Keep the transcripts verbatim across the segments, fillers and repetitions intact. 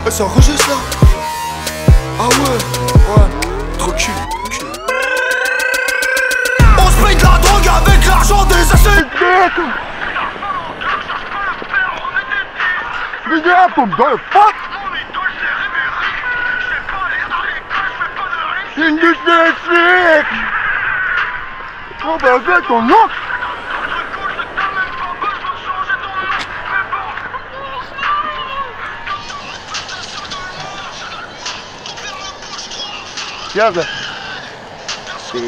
Ah, c'est un rejet ça. Ah ouais. Ouais. Tranquille, tranquille. On se paye de la drogue avec l'argent des assiettes. Mais yeah, comme dans le fuck. C'est une dyslexique. Oh bah avec ton nom. Regarde. C'est...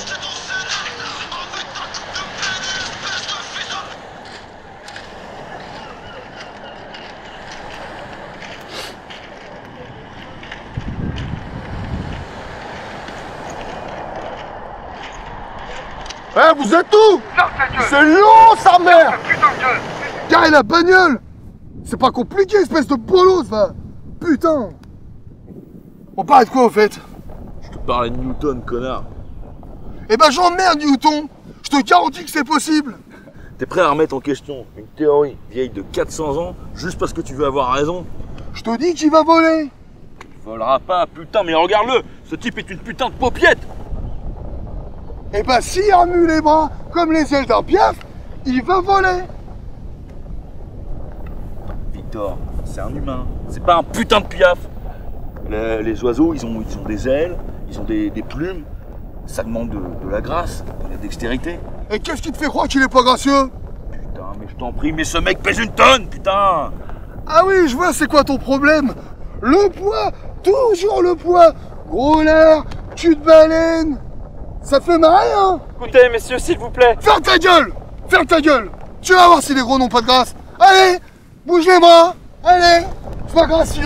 Eh, vous êtes où? C'est long, sa mère! Gare la bagnole! C'est pas compliqué, espèce de bolos, va! Putain! On parle de quoi, au fait? Je te parlais de Newton, connard. Eh ben, j'emmerde, Newton! Je te garantis que c'est possible! T'es prêt à remettre en question une théorie vieille de quatre cents ans juste parce que tu veux avoir raison? Je te dis qu'il va voler! Il volera pas, putain, mais regarde-le! Ce type est une putain de paupiette! Eh ben, s'il remue les bras comme les ailes d'un piaf, il va voler! Victor, c'est un humain, c'est pas un putain de piaf! Les, les oiseaux, ils ont, ils ont des ailes, ils ont des, des plumes, ça demande de, de la grâce, de la dextérité. Et qu'est-ce qui te fait croire qu'il est pas gracieux? Putain, mais je t'en prie, mais ce mec pèse une tonne, putain! Ah oui, je vois, c'est quoi ton problème? Le poids! Toujours le poids! Gros lard, cul de baleine! Ça fait marrer, hein? Écoutez, messieurs, s'il vous plaît. Ferme ta gueule! Ferme ta gueule! Tu vas voir si les gros n'ont pas de grâce! Allez! Bouge les bras! Allez! Sois gracieux!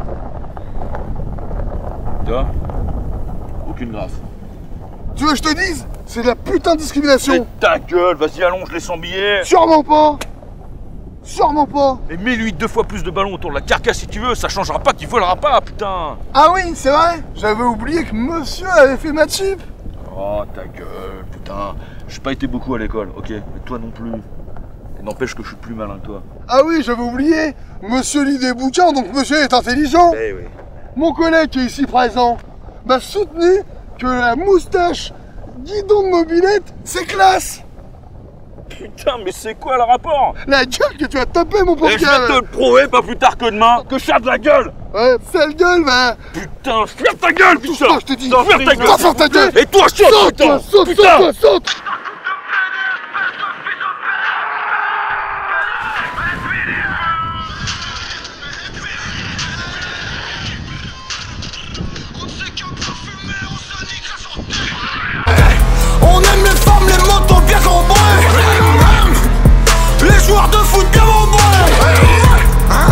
Toi? Aucune grâce. Tu veux que je te dise? C'est de la putain de discrimination! Mais ta gueule, vas-y, allonge-les sans billets! Sûrement pas! Sûrement pas! Et mets-lui deux fois plus de ballons autour de la carcasse si tu veux, ça changera pas qu'il volera pas, putain! Ah oui, c'est vrai! J'avais oublié que monsieur avait fait ma chip! Oh ta gueule, putain! J'ai pas été beaucoup à l'école, ok? Mais toi non plus. Et n'empêche que je suis plus malin que toi. Ah oui, j'avais oublié! Monsieur lit des bouquins, donc monsieur est intelligent! Eh oui. Mon collègue qui est ici présent m'a soutenu que la moustache guidon de mobilette, c'est classe! Putain, mais c'est quoi le rapport? La gueule que tu as tapé, mon pauvre Et je gars! vais te le prouver pas plus tard que demain que je ferme de la gueule! Ouais, sale gueule, va! Putain, ferme ta gueule, putain! Toi, je te dis! Non, ferme ta gueule! Toi, ferme ta gueule! Et toi, saute, Saute, putain! toi, saute, Putain! saute, toi, saute! On aime les femmes, les motos bien cambrées. Les joueurs de foot bien membrés. Hein?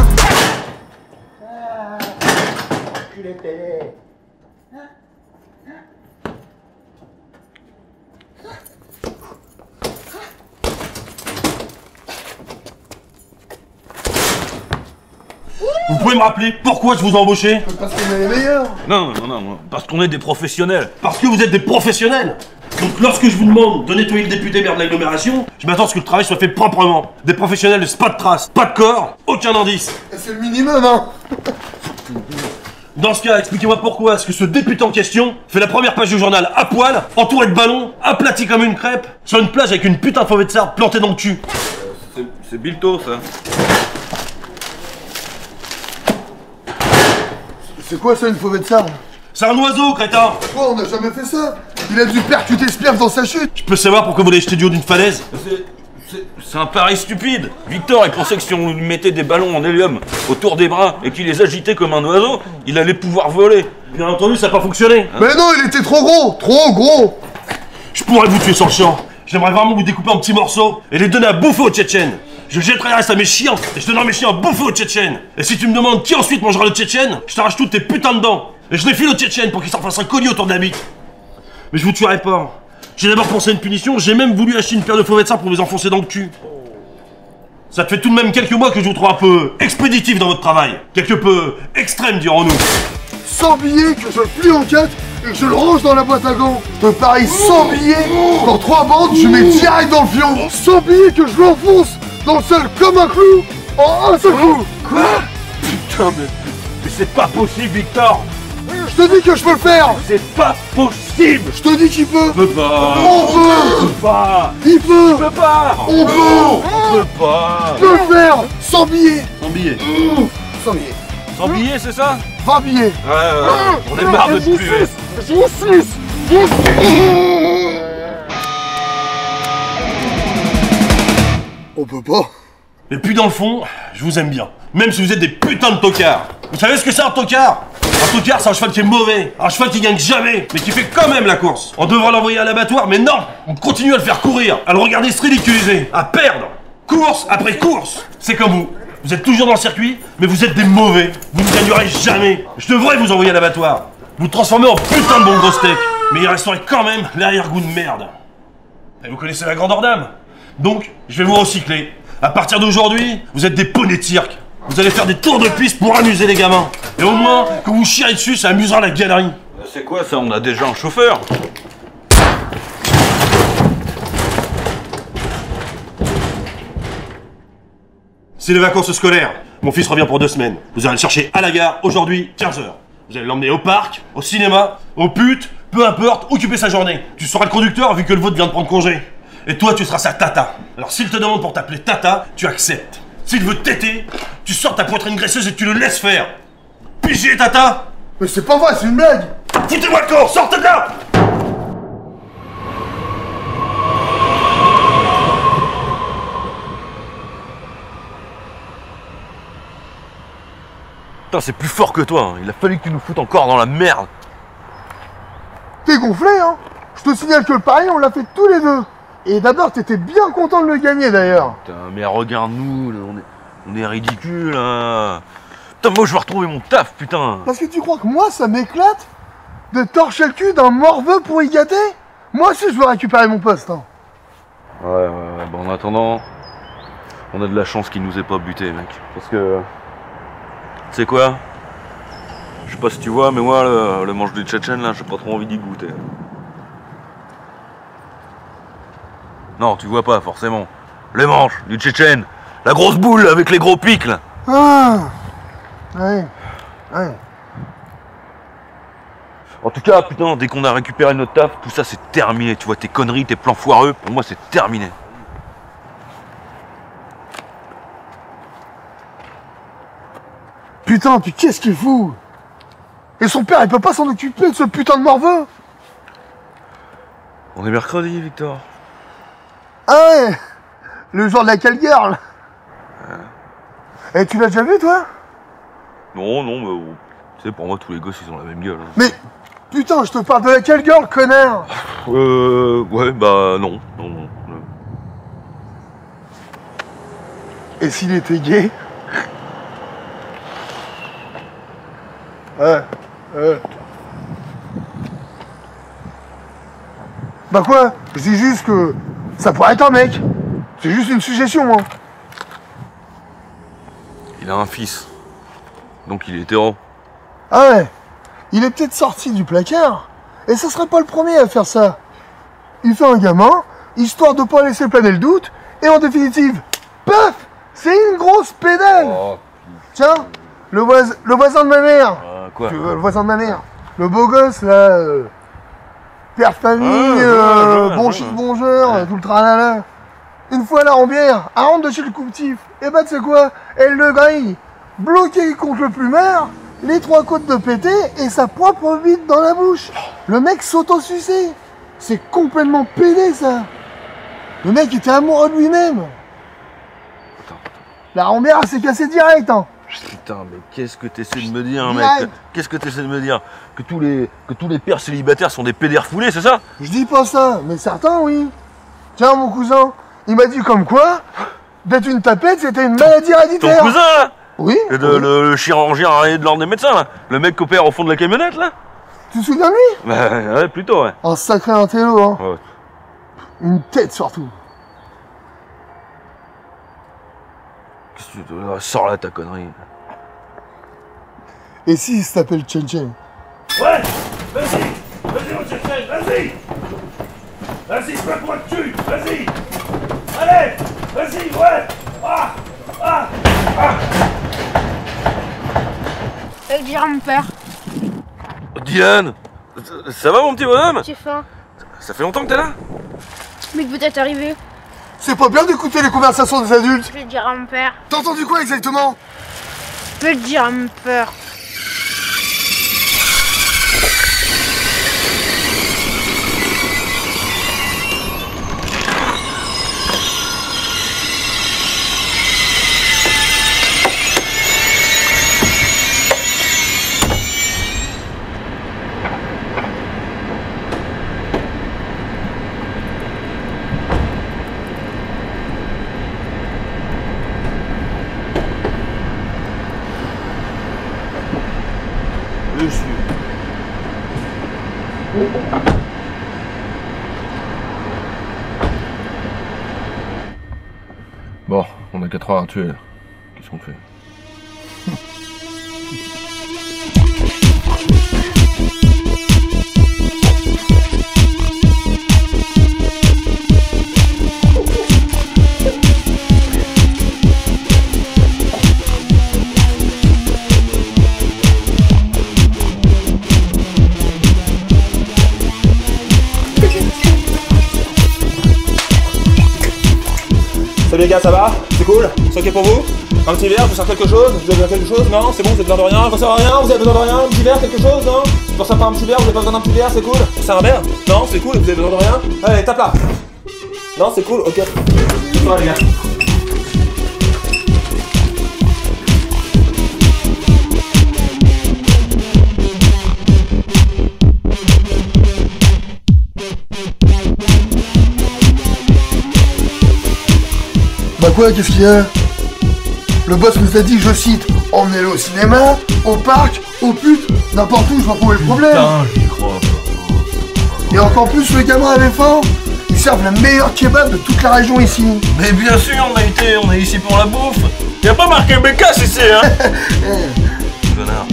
Vous pouvez me rappeler pourquoi je vous ai embauché? Parce qu'on est les meilleurs! Non, non, non, non, parce qu'on est des professionnels. Parce que vous êtes des professionnels. Donc lorsque je vous demande de nettoyer le député maire de l'agglomération, je m'attends à ce que le travail soit fait proprement. Des professionnels, pas de traces, pas de corps, aucun indice. Et c'est le minimum, hein! Dans ce cas, expliquez-moi pourquoi est-ce que ce député en question fait la première page du journal à poil, entouré de ballons, aplati comme une crêpe, sur une plage avec une putain de fauvet de sable plantée dans le cul. C'est Bilto, ça. C'est quoi ça, une fauvet de sable? C'est un oiseau, crétin. Quoi, on n'a jamais fait ça! Il a dû percuter ce piaf dans sa chute! Je peux savoir pourquoi vous l'avez jeté du haut d'une falaise? C'est un pari stupide. Victor, il pensait que si on lui mettait des ballons en hélium autour des bras et qu'il les agitait comme un oiseau, il allait pouvoir voler. Bien entendu, ça n'a pas fonctionné. Mais non, il était trop gros! Trop gros! Je pourrais vous tuer sur le champ. J'aimerais vraiment vous découper en petits morceaux et les donner à bouffer aux Tchétchènes. Je jetterai le reste à mes chiens et je donnerai mes chiens à bouffer aux Tchétchènes. Et si tu me demandes qui ensuite mangera le Tchétchène, je t'arrache toutes tes putains de dents. Et je les file aux Tchétchènes pour qu'ils s'en fassent un collier autour de la bite. Mais je vous tuerai pas. J'ai d'abord pensé à une punition, j'ai même voulu acheter une paire de faux médecins pour vous enfoncer dans le cul. Ça te fait tout de même quelques mois que je vous trouve un peu expéditif dans votre travail. Quelque peu extrême, dirons-nous. cent billets que je le plie en quatre et que je le range dans la boîte à gants. Je parie cent billets dans trois bandes, je mets direct dans le fion. cent billets que je l'enfonce dans le sol comme un clou en un seul coup. Quoi? Putain, mais Mais c'est pas possible, Victor. Je te dis que je peux le faire. C'est pas possible. Je te dis qu'il peut. Je peux pas. On Je peut. peux pas. Il peut. Je peux pas. On peut. On peut pas. Je peux le faire. Sans billets. Sans billet. Sans billets. Sans billet, c'est ça? vingt billets. Ouais, ouais, ouais. On est marre de te puer. J'ai six. On peut pas. Et puis dans le fond, je vous aime bien. Même si vous êtes des putains de tocards. Vous savez ce que c'est un tocard? Un tocard, c'est un cheval qui est mauvais. Un cheval qui gagne jamais, mais qui fait quand même la course. On devrait l'envoyer à l'abattoir, mais non. On continue à le faire courir, à le regarder se ridiculiser, à perdre. Course après course. C'est comme vous. Vous êtes toujours dans le circuit, mais vous êtes des mauvais. Vous ne gagnerez jamais. Je devrais vous envoyer à l'abattoir. Vous transformer en putain de bon gros steak. Mais il resterait quand même l'arrière-goût de merde. Et vous connaissez la grandeur d'âme. Donc, je vais vous recycler. À partir d'aujourd'hui, vous êtes des poneys de cirque. Vous allez faire des tours de piste pour amuser les gamins. Et au moins, quand vous chierez dessus, ça amusera la galerie. C'est quoi ça? On a déjà un chauffeur. C'est les vacances scolaires. Mon fils revient pour deux semaines. Vous allez le chercher à la gare, aujourd'hui, quinze heures. Vous allez l'emmener au parc, au cinéma, au pute, peu importe, occupez sa journée. Tu seras le conducteur vu que le vôtre vient de prendre congé. Et toi, tu seras sa tata. Alors s'il te demande pour t'appeler tata, tu acceptes. S'il veut téter, tu sors ta poitrine graisseuse et tu le laisses faire. Pigé, tata. Mais c'est pas vrai, c'est une blague. Foutez-moi le corps, sortez de là. Putain, c'est plus fort que toi, hein. Il a fallu que tu nous foutes encore dans la merde. T'es gonflé, hein. Je te signale que le pari, on l'a fait tous les deux. Et d'abord, t'étais bien content de le gagner, d'ailleurs. Putain, mais regarde-nous, là, on est, on est ridicules, là. Putain, moi je vais retrouver mon taf, putain. Parce que tu crois que moi, ça m'éclate de torcher le cul d'un morveux pour y gâter? Moi aussi, je veux récupérer mon poste, hein. Ouais, ouais, ouais, bah en attendant, on a de la chance qu'il nous ait pas buté, mec. Parce que... Tu sais quoi? Je sais pas si tu vois, mais moi, le, le manche du Tchétchène, là, j'ai pas trop envie d'y goûter. Non, tu vois pas, forcément. Les manches du Tchétchène. La grosse boule avec les gros pics, là. Ah. Ouais. Ouais. En tout cas, putain, dès qu'on a récupéré notre taf, tout ça, c'est terminé. Tu vois, tes conneries, tes plans foireux, pour moi, c'est terminé. Putain, puis qu'est-ce qu'il fout? Et son père, il peut pas s'en occuper de ce putain de morveux? On est mercredi, Victor. Ah ouais. Le jour de la call girl. Et tu l'as déjà vu, toi? Non, non, mais... oh, tu sais, pour moi, tous les gosses, ils ont la même gueule. Hein. Mais... Putain, je te parle de la call girl, connard. Euh... Ouais, bah, non. Non, non. non. Et s'il était gay? Ouais, ouais. Bah quoi? Je dis juste que ça pourrait être un mec. C'est juste une suggestion, hein. Il a un fils. Donc il est hétéro. Ah ouais. Il est peut-être sorti du placard. Et ça serait pas le premier à faire ça. Il fait un gamin, histoire de pas laisser planer le doute. Et en définitive, paf! C'est une grosse pédale. Oh. Tiens, le, voisin, le voisin de ma mère. Euh, quoi? Tu veux, le voisin de ma mère. Le beau gosse, là. Euh, père de famille, Ah, euh, ouais, ouais, bon ouais, chic, ouais. bon genre, Ouais. tout le tralala. Une fois là en bière, elle rentre de chez le couptif. Et bah, tu sais quoi? Elle le grille. Bloqué contre le plumard, les trois côtes de pété et sa propre bite dans la bouche. Le mec s'auto-sucé. C'est complètement pédé, ça. Le mec était amoureux de lui-même. Attends. La rambière, elle s'est cassée direct, hein. Putain, mais qu'est-ce que t'essaies de me dire, Direct. mec? Qu'est-ce que t'essaies de me dire? Que tous les que tous les pères célibataires sont des pédères foulés, c'est ça? Je dis pas ça, mais certains, oui. Tiens, mon cousin, il m'a dit comme quoi, d'être une tapette, c'était une maladie Ton héréditaire. cousin, là? Oui, Le, oui. le, le chirurgien arrêté de l'ordre des médecins, là? Le mec qui opère au fond de la camionnette, là? Tu te souviens de lui? Bah, ouais, plutôt, ouais. Un sacré intello, hein. Ouais. Une tête, surtout. Qu'est-ce que tu veux? Sors là ta connerie. Et s'il s'appelle Chen Chen? Ouais. Vas-y. Vas-y, mon Tchétchène, vas-y. Vas-y, fais-moi le cul. Vas-y. Allez. Vas-y, ouais. Ah. Ah. Ah. Eh à mon père. Dylan, ça va mon petit bonhomme? J'ai faim. Ça fait longtemps que t'es là? Mais que vous êtes arrivé. C'est pas bien d'écouter les conversations des adultes. Je vais le dire à mon père. T'as entendu quoi exactement? Je vais le dire à mon père. Je suis. Bon, on a quatre heures à tuer là. Qu'est-ce qu'on fait? Salut les gars, ça va? C'est cool? C'est ok pour vous? Un petit verre, je vous sers quelque chose? Vous avez besoin de quelque chose? Non? C'est bon, vous avez besoin de rien? Vous savez rien? Vous avez besoin de rien? Un petit verre, quelque chose? Non? Je vous sers pas un petit verre? Vous avez pas besoin d'un petit verre? C'est cool? C'est un verre? Non? C'est cool? Vous avez besoin de rien? Allez, tape là! Non? C'est cool? Ok. Ça va les gars. Bah quoi, qu'est-ce qu'il y a? Le boss nous a dit, je cite, emmenez-le au cinéma, au parc, au pute, n'importe où, je vais trouver le problème. Putain, j'y crois pas. Et encore plus, le gamin avait faim. Ils servent le meilleur kebab de toute la région ici. Mais bien sûr, on a été, on est ici pour la bouffe. Y a pas marqué Bécasse ici, hein? Connard.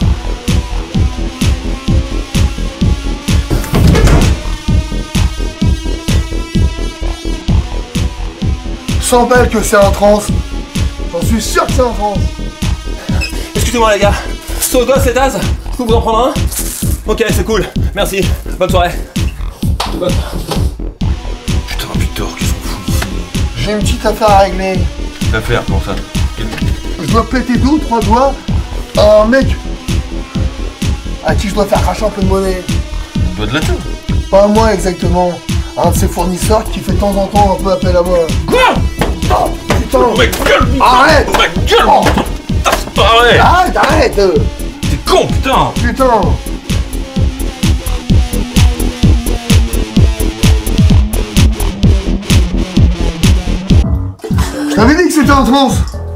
cent balles que c'est un trans. J'en suis sûr que c'est un trans. Excusez-moi les gars. C'est au gosse cet as? Je peux vous en prendre un? Ok, c'est cool. Merci. Bonne soirée. Bonne... Putain, Victor, qu'est-ce qu'on fout ici? J'ai une petite affaire à régler. L'affaire, comment ça? Quel... Je dois péter deux ou trois doigts à un mec à qui je dois faire cracher un peu de monnaie. doigt de la thune? Pas à moi exactement. Un de ses fournisseurs qui fait de temps en temps un peu appel à moi. Quoi? Oh, putain! Oh ma gueule! Arrête! Oh ma gueule! Oh. Putain, c'est pas vrai! Arrête, arrête! T'es con, putain! Putain! Je t'avais dit que c'était un trans!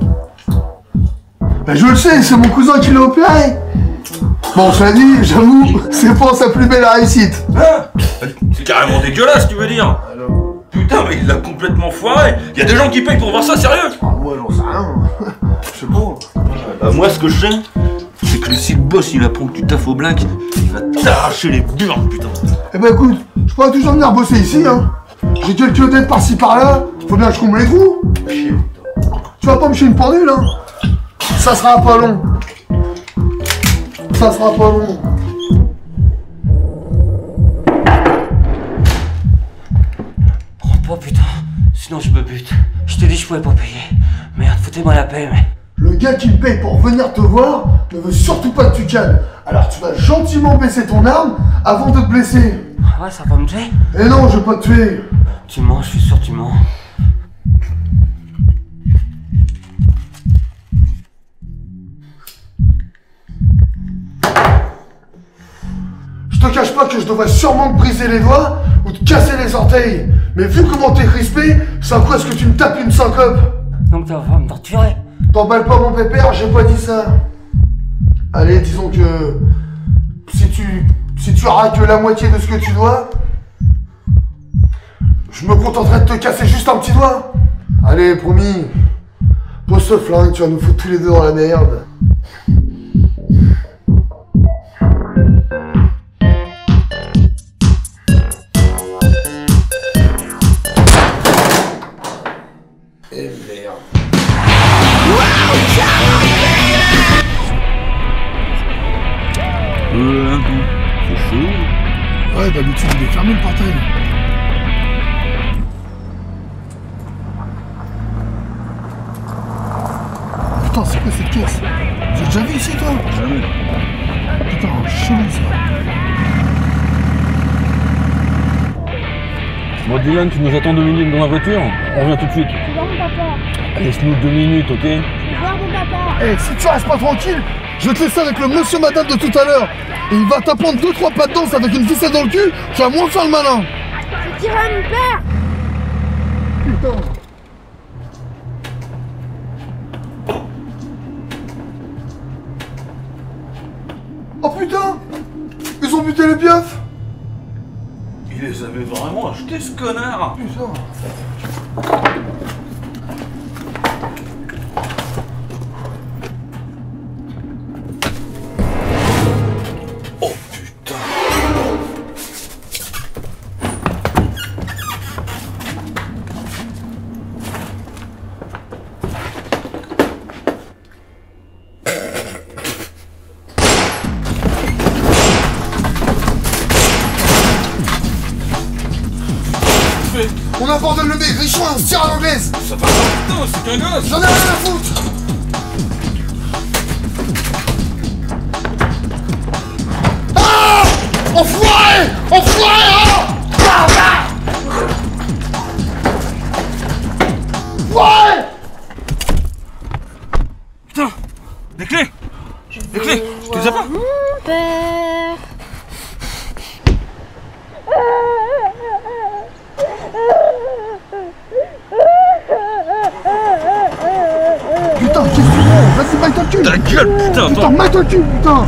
Ben je le sais, c'est mon cousin qui l'a opéré! Bon, je l'ai dit, j'avoue, c'est pas sa plus belle réussite! Hein? C'est carrément dégueulasse, tu veux dire? Putain, mais il l'a complètement foiré! Y a des gens qui payent pour voir ça, sérieux? Ah, moi j'en sais rien! Je sais pas! Bah, moi, ce que je sais, c'est que si le boss il apprend que tu taffes au black, il va t'arracher les burnes, putain! Eh ben écoute, je pourrais toujours venir bosser ici, hein! J'ai quelques dettes par-ci par-là, faut bien que je comble les trous! Tu vas pas me chier une pendule, hein? Ça sera pas long! Ça sera pas long! Rentre pas putain, sinon je me bute. Je t'ai dit je pouvais pas payer. Merde, foutez-moi la paix, mais... Le gars qui me paye pour venir te voir ne veut surtout pas que tu calmes. Alors tu vas gentiment baisser ton arme avant de te blesser. Ouais, ça va me tuer? Et non, je vais pas te tuer. Tu mens, je suis sûr que tu mens. Je te cache pas que je devrais sûrement te briser les doigts ou te casser les orteils. Mais vu comment t'es crispé, ça me presque que tu me tapes une syncope. Donc tu vas me torturer? T'emballes pas mon pépère, j'ai pas dit ça. Allez, disons que... Si tu... Si tu auras que la moitié de ce que tu dois... Je me contenterai de te casser juste un petit doigt. Allez, promis. Pose ce flingue, tu vas nous foutre tous les deux dans la merde. Et merde. Ouais, d'habitude il est fermé le portail. Putain, c'est quoi cette caisse? J'ai déjà vu ici toi? Jamais. Putain, chelou ça. Bon Dylan, tu nous attends deux minutes dans la voiture? On revient tout de suite. Je vais voir mon papa. Laisse-nous deux minutes, ok? Je vais voir mon papa. Eh, si tu restes pas tranquille, je vais te laisser avec le monsieur madame de tout à l'heure. Et il va t'apprendre deux trois pas de danse avec une ficelle dans le cul, tu vas moins faire le malin. Je dirai à mon père. Putain. Oh putain! Ils ont buté les piafs! Il les avait vraiment achetés, ce connard. Putain! Oh putain. On abandonne le mec, Richouin, on se tire à l'anglaise! Ça va pas, putain, c'est qu'un gosse. J'en ai rien à foutre! Ah! Enfoiré! Enfoiré! Ah! Ah, ah! Enfoiré! Putain, des clés. Des clés, tu les as pas? Mon père. Putain, qu'est-ce que tu veux? Vas-y, maille ton cul! Ta gueule, putain, Putain, attends. maille ton cul, putain!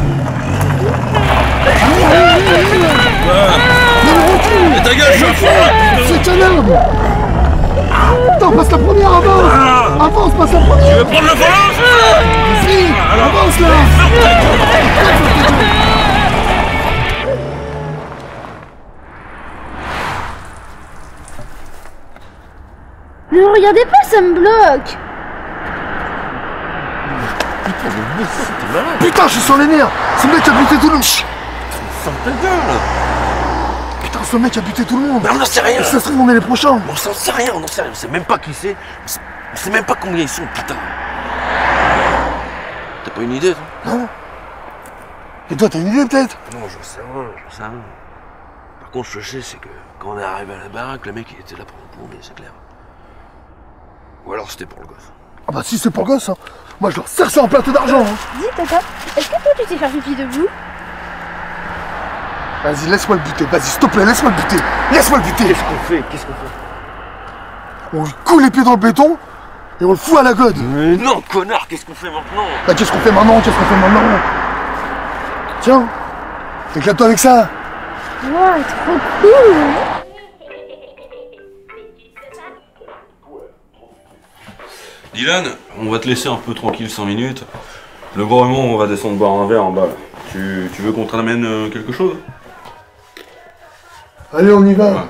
Mais ta gueule, je suis à fond. C'est canard! Putain, passe la première, avance! Avance, passe la première! Tu veux prendre le volant? Si! Avance là! Ne me regardez pas, ça me bloque. Putain, je suis sur les nerfs! Ce mec a buté tout le monde! Ferme ta gueule. Putain, ce mec a buté tout le monde! Mais on n'en sait rien. Et ça se trouve, on est les prochains! On s'en sait rien, on n'en sait rien. On sait même pas qui c'est. On sait- On sait même pas combien ils sont, putain. T'as pas une idée, toi? Non? Et toi, t'as une idée peut-être? Non, j'en sais rien, j'en sais rien. Par contre, ce que je sais, c'est que quand on est arrivé à la baraque, le mec il était là pour nous plomber, c'est clair. Ou alors c'était pour le gosse. Ah bah si c'est pour le gosse, hein. Moi je leur serre ça en plateau d'argent! Hein. Dis, Tata, est-ce que toi tu sais faire pipi debout? Vas-y, laisse-moi le buter, vas-y, s'il te plaît, laisse-moi le buter! Laisse-moi le buter! Qu'est-ce qu'on fait? Qu'est-ce qu'on fait? On lui coule les pieds dans le béton et on le fout à la gode! Mais non, connard, qu'est-ce qu'on fait maintenant? Bah qu'est-ce qu'on fait maintenant? Qu'est-ce qu'on fait maintenant? Tiens! Éclate-toi avec ça! Wow, trop cool. Dylan, on va te laisser un peu tranquille cinq minutes. Le gros Raymond, on va descendre boire un verre en bas. Tu, tu veux qu'on te ramène euh, quelque chose? Allez, on y va! Ouais.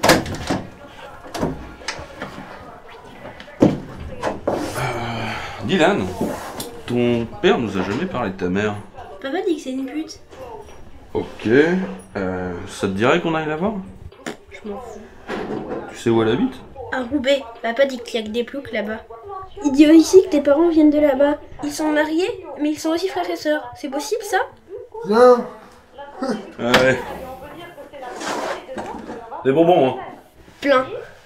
Dylan, ton père nous a jamais parlé de ta mère. Papa dit que c'est une pute. Ok, euh, ça te dirait qu'on aille la voir? Je m'en fous. Tu sais où elle habite? À Roubaix, papa dit qu'il y a que des ploucs là-bas. Il dit aussi que tes parents viennent de là-bas. Ils sont mariés, mais ils sont aussi frères et sœurs. C'est possible ça? Viens! Ouais. Des bonbons, hein. Plein.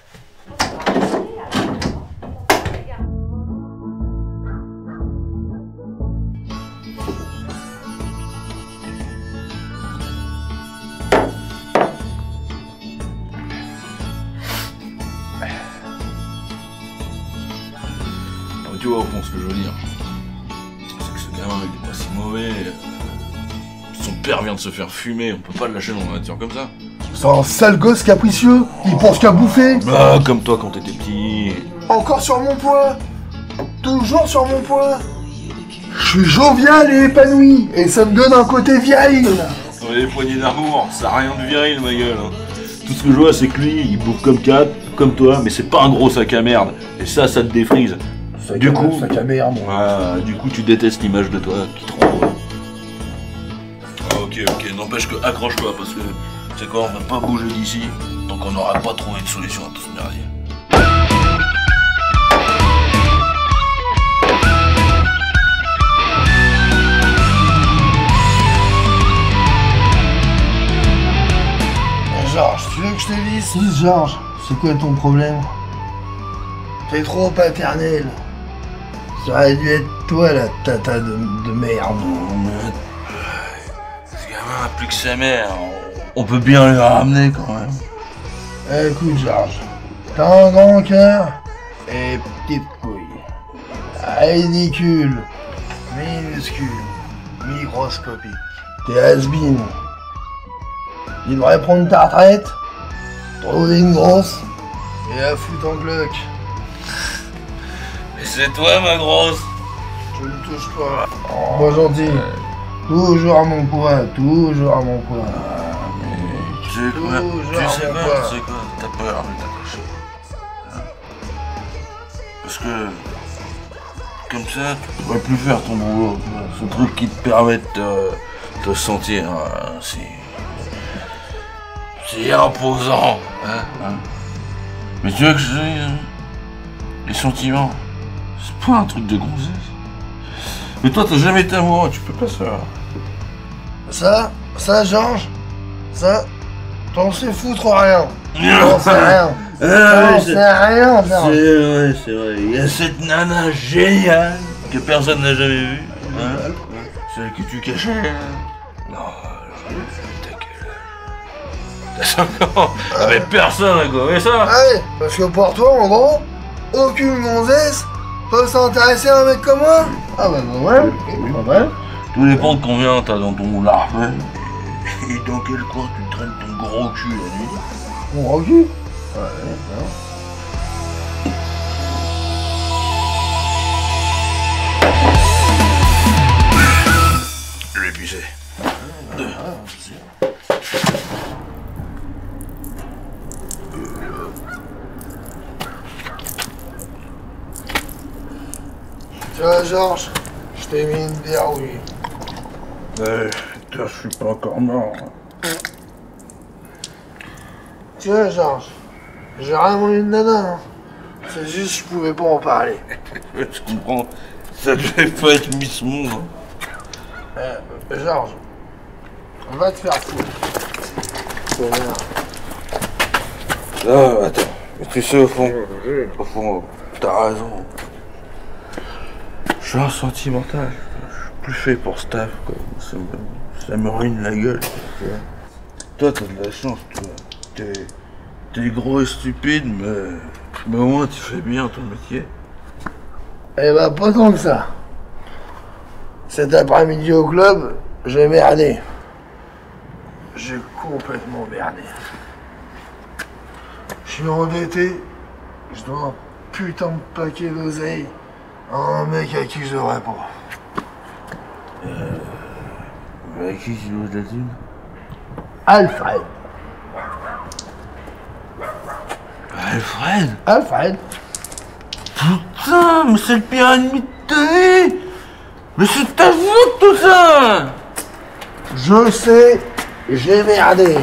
Alors, tu vois, au fond, ce que je veux dire, c'est que ce gamin, il est pas si mauvais. Son père vient de se faire fumer, on peut pas le lâcher dans la nature comme ça. C'est un sale gosse capricieux! Il pense qu'à bouffer! Bah, comme toi quand t'étais petit. Encore sur mon poids! Toujours sur mon poids! Je suis jovial et épanoui! Et ça me donne un côté vieil! Ouais, les poignées d'amour, ça a rien de viril, ma gueule. Hein. Tout ce que je vois, c'est que lui, il bouffe comme Cap, comme toi, mais c'est pas un gros sac à merde. Et ça, ça te défrise. Du coup, sac à merde, moi. ouais, du coup, tu détestes l'image de toi qui te rend. Ah, ok, ok, n'empêche que accroche-toi, parce que C'est quoi, on va pas bouger d'ici tant qu'on n'aura pas trouvé de solution à tout ce merdier. Georges, tu veux que je te dise? Si, Georges, c'est quoi ton problème? T'es trop paternel. Ça aurait dû être toi la tata de, de merde. Non, mais... Ce gamin a plus que sa mère. On peut bien le ramener quand même. Écoute, Georges, t'as un grand cœur et petite couille. Ridicule, minuscule, microscopique. T'es has-been. Il devrait prendre ta retraite, trouver une grosse et la foutre en bloc. Mais c'est toi ma grosse. Je ne touche pas. Moi gentil. Toujours à mon poids, toujours à mon poids. Ah, mais tu sais quoi, tu sais quoi, tu sais quoi, t'as peur de t'attacher. Hein? Parce que comme ça, tu pourrais plus faire ton boulot. Ce truc qui te permet de te, te sentir hein, si, si imposant. Hein, hein. Mais tu veux que je dise, hein, les sentiments, c'est pas un truc de gonzesse. Mais toi, t'as jamais été amoureux, tu peux pas savoir. Ça, ça, Georges, ça, t'en sais foutre rien. T'en sais rien. Ah, T'en sais rien, Georges. C'est vrai, c'est vrai. Il y a cette nana géniale que personne n'a jamais vue. Hein, celle que tu cachais. Non, je l'ai vue, t'as quel âge? T'as cinq ans. Ah, mais personne n'a gommé ça. Ouais, parce que pour toi, en gros, aucune gonzesse peut s'intéresser à un mec comme moi. Ah bah bah ouais, bah ouais. Tout dépend de combien t'as dans ton larmet. Et dans quel coin tu traînes ton gros cul la nuit. Mon gros cul? Ouais, ouais. Je vais pisser. Deux. Tu vois, Georges, je t'ai mis une bière, oui. Ouais, toi, je suis pas encore mort. Tu vois, Georges, j'ai vraiment une nana, hein. C'est juste je pouvais pas en parler. Je comprends. Ça devait pas être Miss Monde. Euh, Georges, on va te faire foutre. Connard. Ah, attends. Mais tu sais, au fond, au fond, t'as raison. Je suis un sentimental. Je suis plus fait pour ce taf, quoi. Ça me, ça me ruine la gueule. Tu vois. Toi, t'as de la chance, toi. T'es, t'es gros et stupide, mais, mais au moins tu fais bien ton métier. Eh bah, pas tant que ça. Cet après-midi au club, j'ai merdé. J'ai complètement merdé. Je suis endetté. Je dois un putain de paquet d'oseille à un mec à qui je devrais pas. Euh... Avec qui tu dois de la thune? Alfred. Alfred? Alfred. Putain, mais c'est le pire ennemi de ta vie! Mais c'est ta faute tout ça! Je sais, j'ai merdé.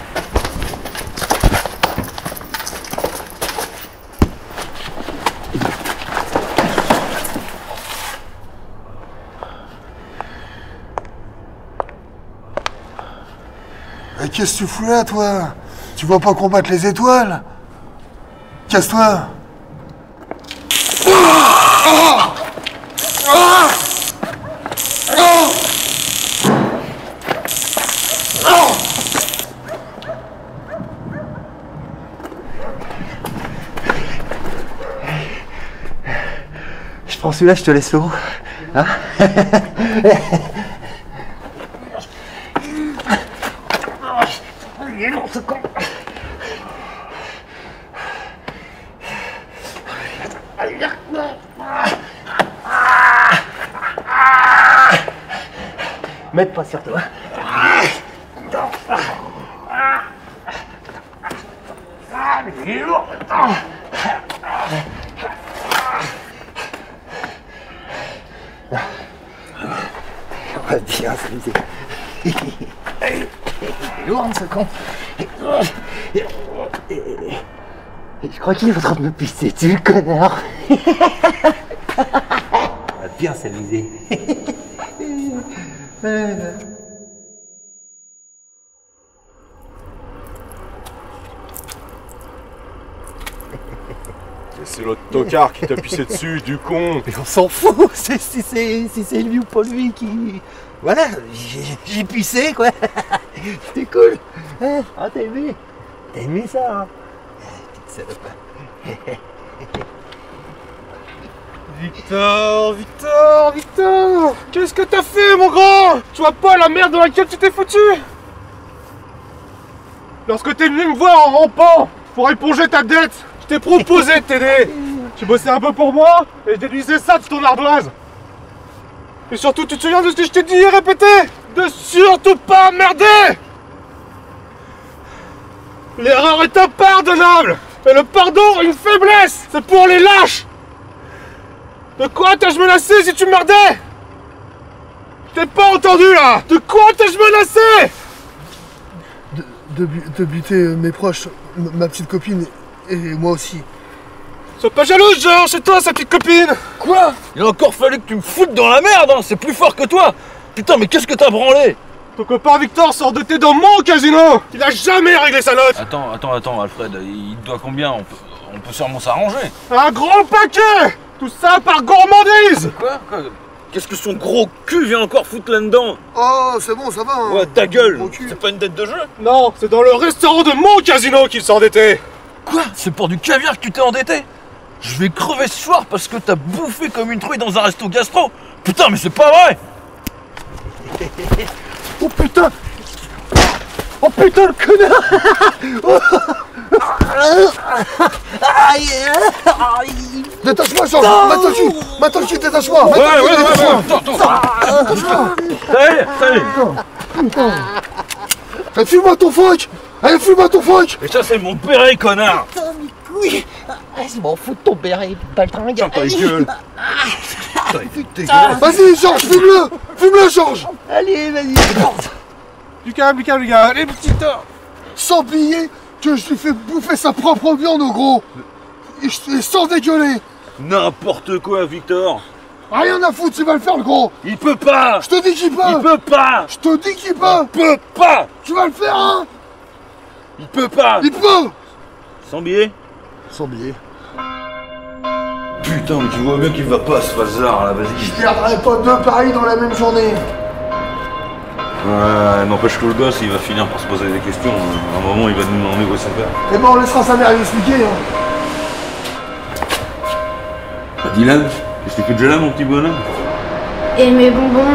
Et qu'est-ce que tu fous là, toi? Tu vois pas combattre les étoiles? Casse-toi! Je prends celui-là, je te laisse l'eau. Hein? Il est long ce con. Mets pas sur toi. Il est lourd. On va bien s'amuser. Lourd ce con. Je crois qu'il est en train de me pisser dessus, le connard. On va bien s'amuser. C'est l'autre tocard qui t'a pissé dessus, du con. Mais on s'en fout, si c'est lui ou pas lui qui... Voilà, j'ai pissé quoi. C'était cool. Ah t'as aimé? T'as aimé ça hein? Petite salope. Victor, Victor, Victor, qu'est-ce que t'as fait mon grand? Tu vois pas la merde dans laquelle tu t'es foutu? Lorsque t'es venu me voir en rampant pour éponger ta dette, je t'ai proposé de t'aider. Tu bossais un peu pour moi et je déduisais ça de ton ardoise. Et surtout, tu te souviens de ce que je t'ai dit et répété? De surtout pas merder! L'erreur est impardonnable! Et le pardon, une faiblesse! C'est pour les lâches! De quoi t'ai-je menacé si tu merdais? T'es pas entendu là? De quoi t'ai-je menacé? De, de, bu- de buter mes proches, m- ma petite copine et moi aussi. Sois pas jaloux, genre, c'est toi sa petite copine! Quoi? Il a encore fallu que tu me foutes dans la merde, hein. C'est plus fort que toi. Putain, mais qu'est-ce que t'as branlé? Ton copain Victor sort de tes dans mon casino! Il a jamais réglé sa note! Attends, attends, attends, Alfred, il te doit combien? On peut, on peut sûrement s'arranger. Un gros paquet! Tout ça par gourmandise! Quoi? Quoi? Qu'est-ce que son gros cul vient encore foutre là-dedans? Oh, c'est bon, ça va. Hein. Ouais, ta gueule! Mon cul. C'est pas une dette de jeu? Non, c'est dans le restaurant de mon casino qu'il s'endettait! Quoi? C'est pour du caviar que tu t'es endetté? Je vais crever ce soir parce que t'as bouffé comme une truie dans un resto gastro! Putain, mais c'est pas vrai! Oh putain! Oh putain, le connard! Détache-moi, Georges! M'attache-tu! M'attache-tu, détache-moi! Ouais, ouais, ouais, Détache-moi! ouais, attends, attends! Détache-moi! Allez, allez! Putain! Allez, fume-moi ton froc! Allez, fume-moi ton froc! Et ça, c'est mon béret, connard! Putain, mes couilles. Ah, je m'en fous de ton béret, baltringue. Tiens, ta gueule! Vas-y, Georges, fume-le! Fume-le, Georges! Allez, vas-y. Du calme, du calme, les gars! Allez, petit temps! Sans piller que je lui fais bouffer sa propre viande, au gros! Et, je- et sans dégueuler! N'importe quoi, Victor! Rien à foutre, tu vas le faire, le gros! Il peut pas! Je te dis qu'il peut! Il peut pas! Je te dis qu'il peut! Il peut pas! Tu vas le faire, hein! Il peut pas! Il peut! Sans billet? Sans billet. Putain, mais tu vois bien qu'il va pas ce bazar là, vas-y. Je perdrai pas deux paris dans la même journée. Ouais, n'empêche que le gosse, il va finir par se poser des questions. À un moment, il va nous demander où est son père. Et ben on laissera sa mère lui expliquer. Hein. Bah, Dylan, qu'est-ce que tu fais déjà là, mon petit bonhomme? Et mes bonbons.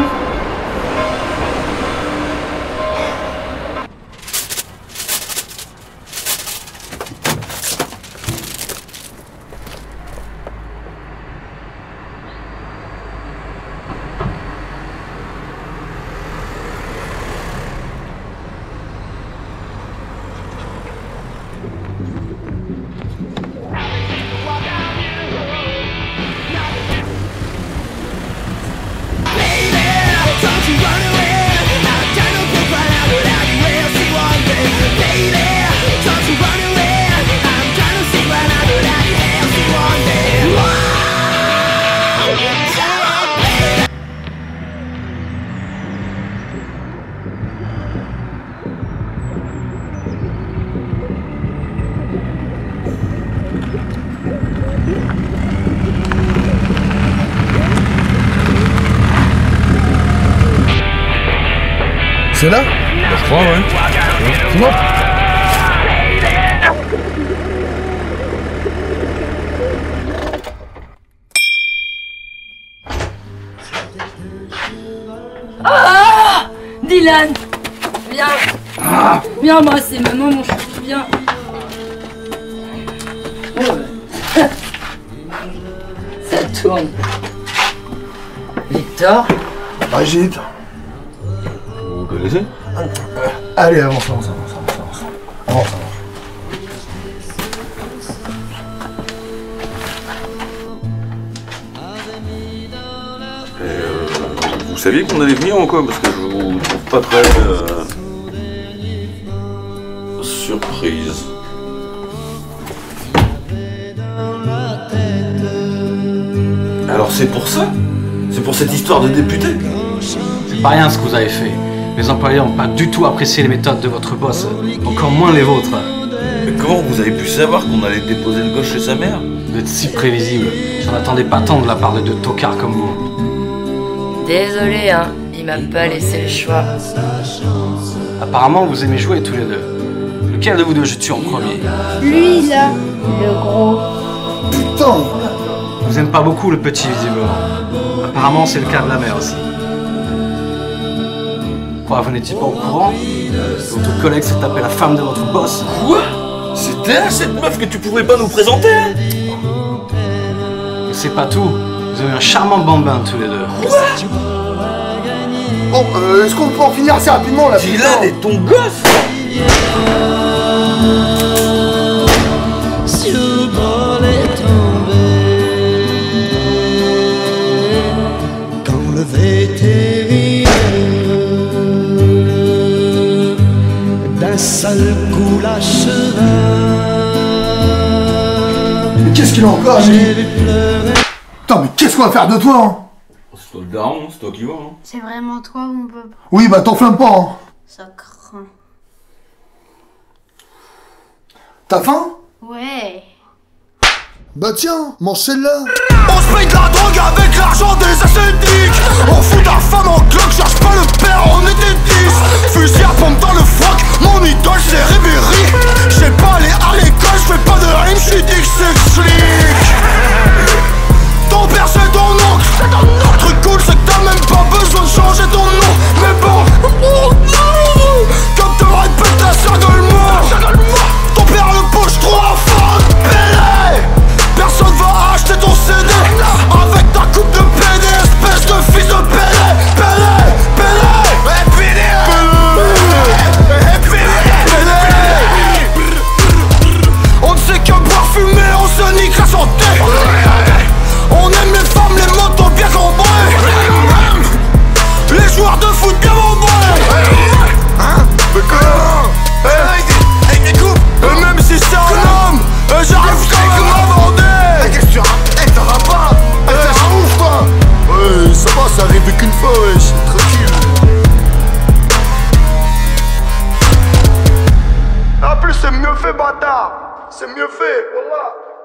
C'est là? Je crois, ouais. C'est moi? Ah Dylan, viens. Viens embrasser maman, mon chouchou, viens. Ça tourne. Victor? Brigitte. Vous connaissez? Allez, avance, avance, avance, avance, avance. Avance, avance. Vous saviez qu'on allait venir ou quoi? Parce que je vous trouve pas très... Euh... surprise. Alors c'est pour ça? C'est pour cette histoire de député? C'est pas rien ce que vous avez fait. Les employés n'ont pas du tout apprécié les méthodes de votre boss, encore moins les vôtres. Mais comment vous avez pu savoir qu'on allait déposer le gosse chez sa mère? Vous êtes si prévisible. J'en attendais pas tant de la part de deux tocards comme vous. Désolé, hein, il m'a pas laissé le choix. Apparemment, vous aimez jouer tous les deux. Lequel de vous deux je tue en premier? Lui, là, le gros. Putain! Vous aimez pas beaucoup le petit, visiblement. Apparemment, c'est le cas de la mère aussi. Quoi, vous n'étiez pas au courant? Votre collègue s'est tapé la femme de votre boss? Quoi? C'était elle, cette meuf que tu pouvais pas nous présenter? Et c'est pas tout. Vous avez un charmant bambin tous les deux. Quoi? Bon, euh, est-ce qu'on peut en finir assez rapidement là? Dylan est ton gosse? Quand le vétérinaire d'un seul coup l'acheva. Mais qu'est-ce qu'il a encore, lui? Putain, mais qu'est-ce qu'on va faire de toi, hein? C'est toi le daron, c'est toi qui vois. Hein. C'est vraiment toi, mon peuple. Oui, bah t'enflamme pas, hein. Ça craint. T'as faim? Ouais. Bah tiens, mange celle-là. On se paye de la drogue avec l'argent des ascétiques. On fout ta femme en cloque, cherche pas le père, on était dix. Fusil à pompe dans le froc, mon idole c'est Ribéry. J'sais pas aller à l'école, j'fais pas de rime, j'suis dit que c'est slick. Ton père c'est ton oncle. Truc cool c'est que t'as même pas besoin de changer ton nom. Mais bon, comme te répète ta sœur gueule-moi. Ton père le poche trop à fond, Pelé. Personne va acheter ton C D avec ta coupe de P D, espèce de fils de Pelé. Pelé, Pelé, Pelé, Pelé. On ne sait que boire, fumer, on se nique la santé. On aime les femmes, les motos bien cambrées. Les joueurs de foot bien membrés. Hein? Mais comment? Hey, écoute, et même si c'est un homme, j'arrive quand même à bander. Qu'est-ce que tu racontes? Hey, t'en vas pas? Hey, t'es un ouf, toi. Ouais, ça va, ça arrive qu'une fois, wesh, tranquille. En plus, c'est mieux fait, bâtard. C'est mieux fait, voilà.